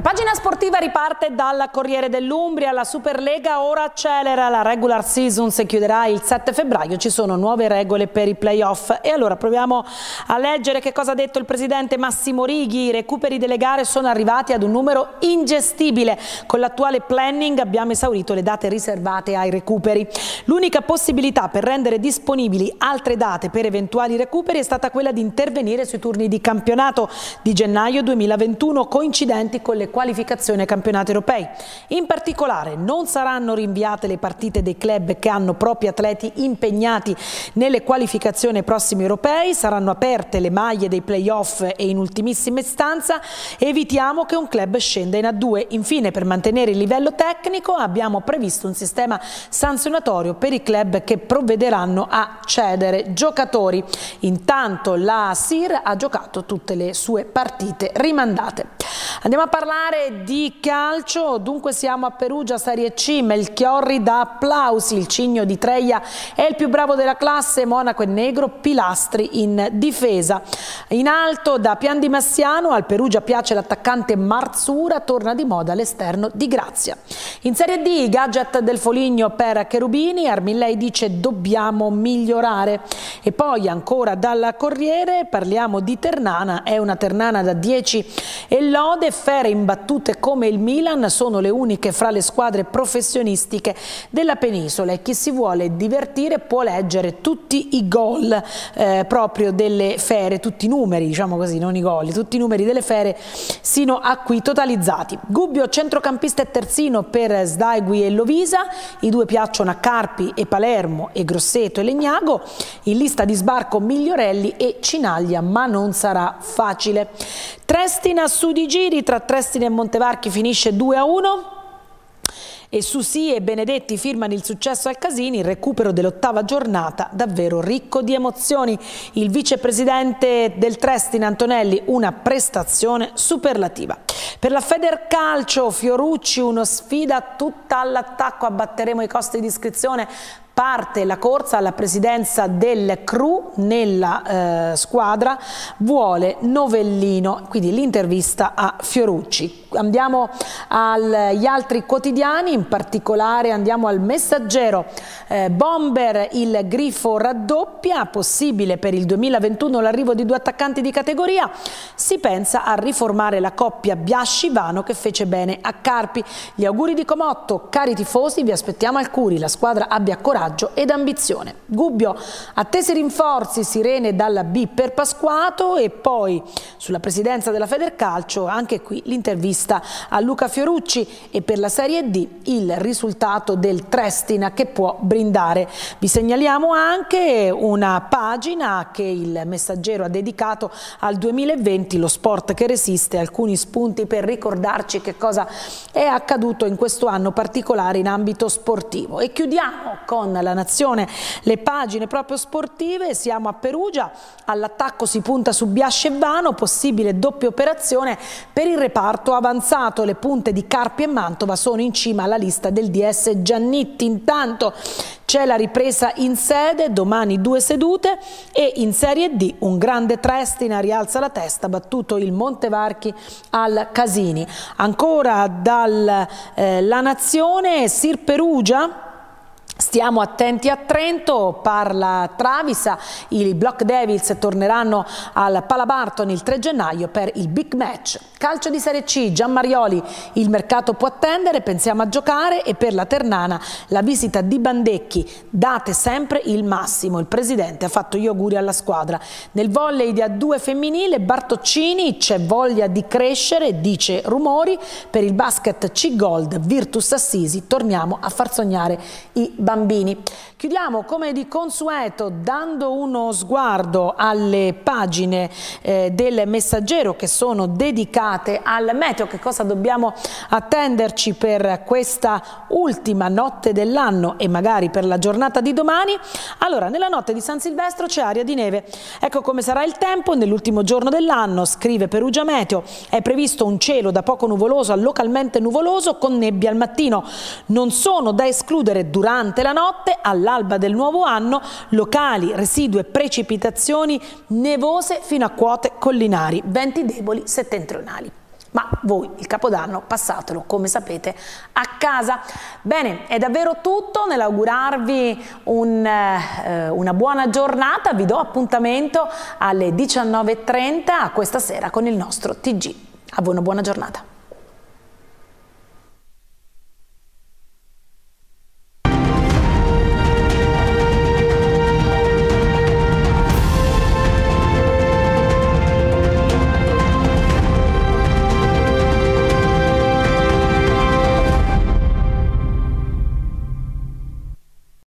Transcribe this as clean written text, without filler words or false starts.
La pagina sportiva riparte dal Corriere dell'Umbria, la Superlega ora accelera, la regular season si chiuderà il 7 febbraio, ci sono nuove regole per i playoff e allora proviamo a leggere che cosa ha detto il presidente Massimo Righi. I recuperi delle gare sono arrivati ad un numero ingestibile, con l'attuale planning abbiamo esaurito le date riservate ai recuperi. L'unica possibilità per rendere disponibili altre date per eventuali recuperi è stata quella di intervenire sui turni di campionato di gennaio 2021 coincidenti con le qualificazioni ai campionati europei. In particolare non saranno rinviate le partite dei club che hanno propri atleti impegnati nelle qualificazioni ai prossimi europei, saranno aperte le maglie dei playoff e in ultimissima istanza evitiamo che un club scenda in A2. Infine, per mantenere il livello tecnico abbiamo previsto un sistema sanzionatorio per i club che provvederanno a cedere giocatori. Intanto la SIR ha giocato tutte le sue partite rimandate. Andiamo a parlare di calcio, dunque siamo a Perugia, Serie C, Melchiorri da applausi, il Cigno di Treia è il più bravo della classe, Monaco e Negro, pilastri in difesa. In alto da Pian di Massiano al Perugia piace l'attaccante Marzura, torna di moda l'esterno di Grazia. In Serie D i gadget del Foligno per Cherubini, Armillei dice dobbiamo migliorare. E poi ancora dal Corriere parliamo di Ternana, è una Ternana da 10 e lode, fere imbattute come il Milan sono le uniche fra le squadre professionistiche della penisola e chi si vuole divertire può leggere tutti i gol proprio delle fere, tutti i numeri, diciamo così, non i gol, tutti i numeri delle fere sino a qui totalizzati. Gubbio centrocampista e terzino per Sdaigui e Lovisa, i due piacciono a Carpi e Palermo e Grosseto e Legnago, in lista di sbarco Migliorelli e Cinaglia, ma non sarà facile. Trestina su di giri, tra Trestina e Montevarchi finisce 2-1 e Susi e Benedetti firmano il successo al Casini, il recupero dell'8ª giornata davvero ricco di emozioni. Il vicepresidente del Trestina Antonelli, una prestazione superlativa. Per la Federcalcio Fiorucci, uno sfida tutta all'attacco, abbatteremo i costi di iscrizione. Parte la corsa alla presidenza del CRU nella squadra, vuole Novellino, quindi l'intervista a Fiorucci. Andiamo agli altri quotidiani, in particolare andiamo al Messaggero. Bomber, il Grifo raddoppia, possibile per il 2021 l'arrivo di 2 attaccanti di categoria, si pensa a riformare la coppia Biasci-Vano che fece bene a Carpi. Gli auguri di Comotto, cari tifosi vi aspettiamo al Curi, la squadra abbia coraggio ed ambizione. Gubbio, attesi rinforzi, sirene dalla B per Pasquato e poi sulla presidenza della Federcalcio anche qui l'intervista a Luca Fiorucci e per la Serie D il risultato del Trestina che può brindare. Vi segnaliamo anche una pagina che il Messaggero ha dedicato al 2020, lo sport che resiste, alcuni spunti per ricordarci che cosa è accaduto in questo anno particolare in ambito sportivo. E chiudiamo con la Nazione, le pagine proprio sportive, siamo a Perugia, all'attacco si punta su Biasci e Vano, possibile doppia operazione per il reparto avanzato, le punte di Carpi e Mantova sono in cima alla lista del DS Giannitti. Intanto c'è la ripresa in sede, domani 2 sedute e in Serie D un grande Trestina rialza la testa, battuto il Montevarchi al Casini. Ancora dalla Nazione, Sir Perugia. Stiamo attenti a Trento, parla Travisa, i Block Devils torneranno al Palabarton il 3 gennaio per il big match. Calcio di Serie C, Gianmarioli, il mercato può attendere, pensiamo a giocare e per la Ternana la visita di Bandecchi, date sempre il massimo, il presidente ha fatto gli auguri alla squadra. Nel volley di A2 femminile Bartoccini, c'è voglia di crescere, dice Rumori, per il basket C-Gold Virtus Assisi torniamo a far sognare i bambini. Chiudiamo come di consueto dando uno sguardo alle pagine del Messaggero che sono dedicate al meteo, che cosa dobbiamo attenderci per questa ultima notte dell'anno e magari per la giornata di domani. Allora, nella notte di San Silvestro c'è aria di neve, ecco come sarà il tempo nell'ultimo giorno dell'anno, scrive Perugia Meteo, è previsto un cielo da poco nuvoloso a localmente nuvoloso con nebbia al mattino, non sono da escludere durante la notte, all'alba del nuovo anno, locali residue precipitazioni nevose fino a quote collinari, venti deboli settentrionali. ma voi il Capodanno passatelo, come sapete, a casa. Bene, è davvero tutto. Nell'augurarvi una buona giornata, vi do appuntamento alle 19:30 questa sera con il nostro TG. A voi una buona giornata.